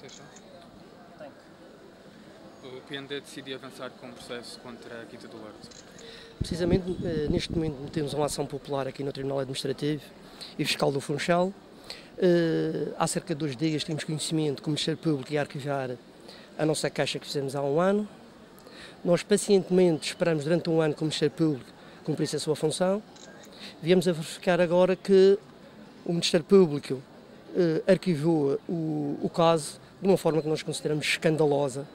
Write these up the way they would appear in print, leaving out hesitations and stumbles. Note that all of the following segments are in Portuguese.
Conceição? O PND decidiu avançar com um processo contra a Quinta do Lourdes. Precisamente, neste momento temos uma ação popular aqui no Tribunal Administrativo e Fiscal do Funchal. Há cerca de 2 dias temos conhecimento que o Ministério Público ia arquivar a nossa caixa que fizemos há um ano. Nós pacientemente esperamos durante um ano que o Ministério Público cumprisse a sua função. Viemos a verificar agora que o Ministério Público arquivou o caso de uma forma que nós consideramos escandalosa.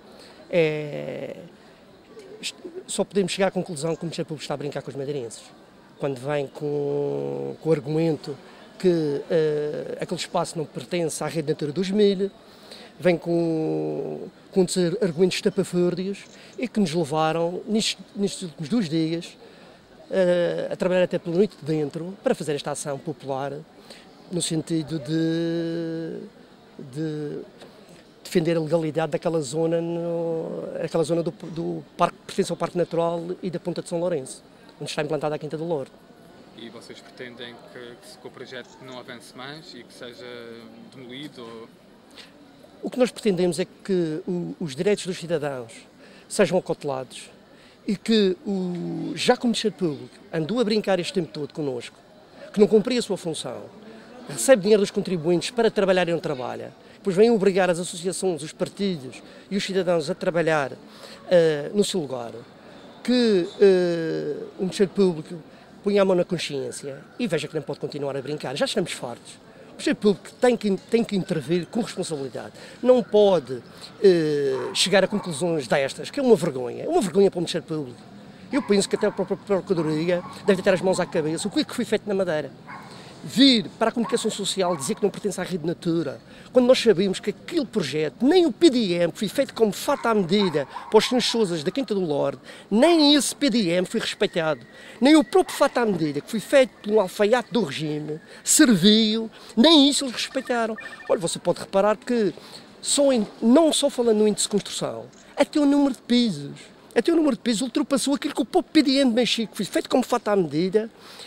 Só podemos chegar à conclusão que o Ministério Público está a brincar com os madeirenses, quando vem com o argumento que aquele espaço não pertence à Rede Natura 2000, vem com argumentos estapafúrdios e que nos levaram, nestes últimos 2 dias, a trabalhar até pela noite de dentro para fazer esta ação popular, no sentido de defender a legalidade daquela zona, aquela zona do parque que pertence ao Parque Natural e da Ponta de São Lourenço, onde está implantada a Quinta do Lourdes. E vocês pretendem que o projeto não avance mais e que seja demolido? O que nós pretendemos é que os direitos dos cidadãos sejam acotelados e que, já que o Ministério Público andou a brincar este tempo todo connosco, que não cumpria a sua função, recebe dinheiro dos contribuintes para trabalhar e não trabalha, depois vem obrigar as associações, os partidos e os cidadãos a trabalhar no seu lugar, que o Ministério Público ponha a mão na consciência e veja que não pode continuar a brincar. Já estamos fartos. O Ministério Público tem que intervir com responsabilidade. Não pode chegar a conclusões destas, que é uma vergonha. É uma vergonha para o Ministério Público. Eu penso que até a própria Procuradoria deve ter as mãos à cabeça. O que é que foi feito na Madeira? Vir para a comunicação social dizer que não pertence à Rede Natura, quando nós sabemos que aquele projeto, nem o PDM, que foi feito como fato à medida para os senhores Sousas da Quinta do Lourdes, nem esse PDM foi respeitado, nem o próprio fato à medida, que foi feito por um alfaiate do regime, serviu, nem isso eles respeitaram. Olha, você pode reparar que, não só falando no índice de construção, até o número de pisos. Até o número de pisos ultrapassou aquilo que o próprio PDM de Mexico, que foi feito como fato à medida,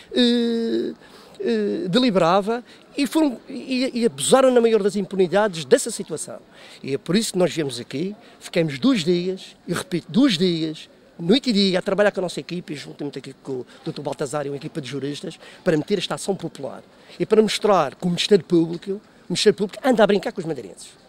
deliberava e abusaram na maior das impunidades dessa situação. E é por isso que nós viemos aqui, ficamos 2 dias, e repito, 2 dias, noite e dia, a trabalhar com a nossa equipe, e juntamente aqui com o Dr. Baltazar e uma equipa de juristas, para meter esta ação popular e para mostrar que o Ministério Público anda a brincar com os madeirenses.